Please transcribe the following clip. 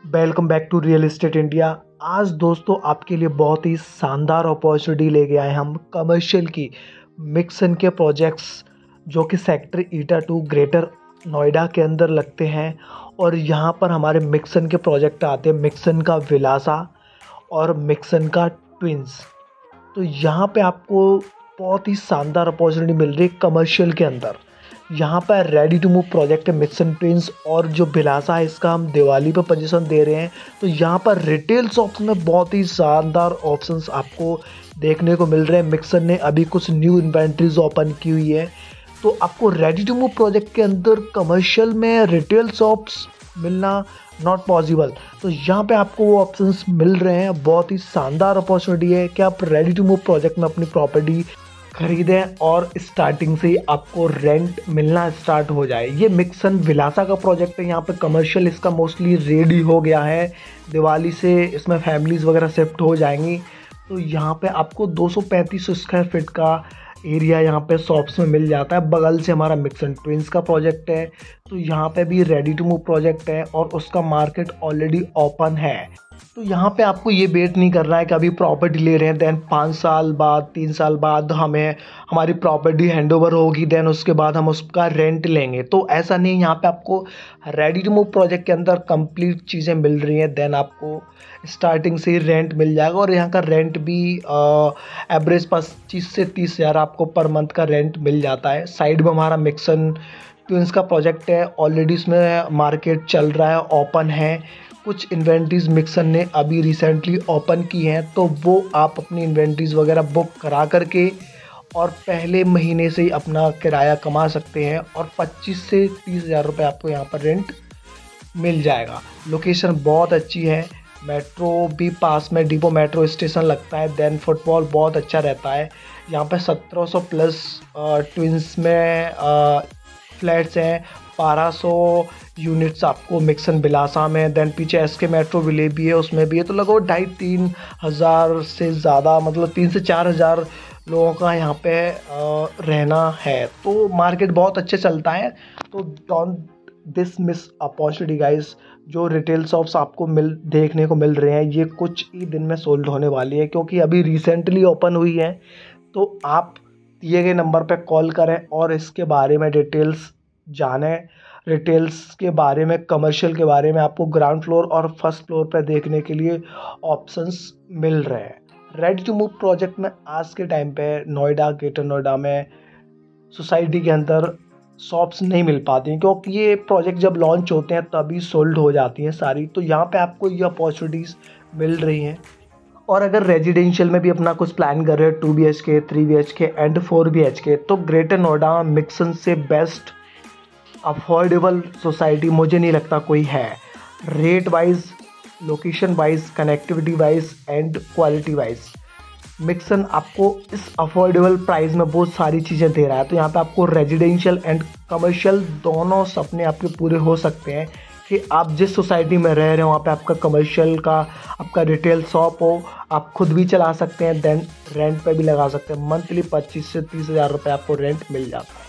Welcome back to real estate India. आज दोस्तों आपके लिए बहुत ही शानदार अपॉर्चुनिटी लेके आए हम कमर्शियल की मिक्सन के प्रोजेक्ट्स जो कि सेक्टर ईटा 2 ग्रेटर नोएडा के अंदर लगते हैं। और यहाँ पर हमारे मिक्सन के प्रोजेक्ट आते हैं, मिक्सन का विलासा और मिक्सन का ट्विंस। तो यहाँ पे आपको बहुत ही शानदार अपॉर्चुनिटी मिल रही है कमर्शियल के अंदर। यहाँ पर रेडी टू मूव प्रोजेक्ट है मिक्सन ट्विंस, और जो विलासा है इसका हम दिवाली पे पोजीशन दे रहे हैं। तो यहाँ पर रिटेल शॉप्स में बहुत ही शानदार ऑप्शंस आपको देखने को मिल रहे हैं। मिक्सन ने अभी कुछ न्यू इन्वेंट्रीज ओपन की हुई है, तो आपको रेडी टू मूव प्रोजेक्ट के अंदर कमर्शियल में रिटेल शॉप्स मिलना नॉट पॉसिबल। तो यहाँ पे आपको वो ऑप्शंस मिल रहे हैं। बहुत ही शानदार अपॉर्चुनिटी है कि आप रेडी टू मूव प्रोजेक्ट में अपनी प्रॉपर्टी खरीदें और स्टार्टिंग से ही आपको रेंट मिलना स्टार्ट हो जाए। ये मिक्सन विलासा का प्रोजेक्ट है। यहाँ पे कमर्शियल इसका मोस्टली रेडी हो गया है, दिवाली से इसमें फैमिलीज वगैरह शिफ्ट हो जाएंगी। तो यहाँ पे आपको 235 स्क्वायर फीट का एरिया यहाँ पे शॉप्स में मिल जाता है। बगल से हमारा मिक्सन ट्विंस का प्रोजेक्ट है, तो यहाँ पे भी रेडी टू मूव प्रोजेक्ट है और उसका मार्केट ऑलरेडी ओपन है। तो यहाँ पे आपको ये वेट नहीं करना है कि अभी प्रॉपर्टी ले रहे हैं देन 5 साल बाद 3 साल बाद हमें हमारी प्रॉपर्टी हैंडओवर होगी, देन उसके बाद हम उसका रेंट लेंगे। तो ऐसा नहीं, यहाँ पे आपको रेडी टू मूव प्रोजेक्ट के अंदर कंप्लीट चीज़ें मिल रही हैं। देन आपको स्टार्टिंग से ही रेंट मिल जाएगा, और यहाँ का रेंट भी एवरेज 25 से 30 हज़ार आपको पर मंथ का रेंट मिल जाता है। साइड में हमारा मिक्सन ट्विंस का प्रोजेक्ट है, ऑलरेडी इसमें मार्केट चल रहा है, ओपन है। कुछ इन्वेंट्रीज मिक्सन ने अभी रिसेंटली ओपन की हैं, तो वो आप अपनी इन्वेंट्रीज वगैरह बुक करा करके और पहले महीने से ही अपना किराया कमा सकते हैं, और 25 से 30 हज़ार रुपये आपको यहाँ पर रेंट मिल जाएगा। लोकेशन बहुत अच्छी है, मेट्रो भी पास में, डिपो मेट्रो स्टेशन लगता है। देन फुटबॉल बहुत अच्छा रहता है। यहाँ पे 1700 प्लस ट्विंस में फ्लैट्स हैं, 1200 यूनिट्स आपको मिक्सन विलासा में। देन पीछे एसके मेट्रो विले भी है, उसमें भी है। तो लगभग 2,500-3 हज़ार से ज़्यादा, मतलब 3 से 4 हज़ार लोगों का यहाँ पे रहना है। तो मार्केट बहुत अच्छे चलता है। तो don't this miss opportunity guys. जो रिटेल शॉप्स आपको देखने को मिल रहे हैं, ये कुछ ही दिन में सोल्ड होने वाली है, क्योंकि अभी रिसेंटली ओपन हुई है। तो आप दिए गए नंबर पे कॉल करें और इसके बारे में डिटेल्स जानें। रिटेल्स के बारे में, कमर्शियल के बारे में आपको ग्राउंड फ्लोर और फर्स्ट फ्लोर पर देखने के लिए ऑप्शंस मिल रहे हैं। रेडी टू मूव प्रोजेक्ट में आज के टाइम पे नोएडा, ग्रेटर नोएडा में सोसाइटी के अंदर शॉप्स नहीं मिल पाती हैं, क्योंकि ये प्रोजेक्ट जब लॉन्च होते हैं तभी सोल्ड हो जाती हैं सारी। तो यहाँ पे आपको ये अपॉर्चुनिटीज़ मिल रही हैं। और अगर रेजिडेंशियल में भी अपना कुछ प्लान कर रहे हैं 2 BHK, 3 BHK एंड 4 BHK, तो ग्रेटर नोएडा मिक्सन से बेस्ट अफोर्डेबल सोसाइटी मुझे नहीं लगता कोई है। Rate wise, location wise, connectivity wise and quality wise Mixon आपको इस अफोर्डेबल प्राइस में बहुत सारी चीज़ें दे रहा है। तो यहाँ पे आपको रेजिडेंशियल एंड कमर्शियल दोनों सपने आपके पूरे हो सकते हैं कि आप जिस सोसाइटी में रह रहे हो वहाँ पे आपका कमर्शियल का, आपका रिटेल शॉप हो, आप खुद भी चला सकते हैं। देन रेंट पे भी लगा सकते हैं। मंथली 25 से 30 हज़ार रुपये आपको रेंट मिल जाता है।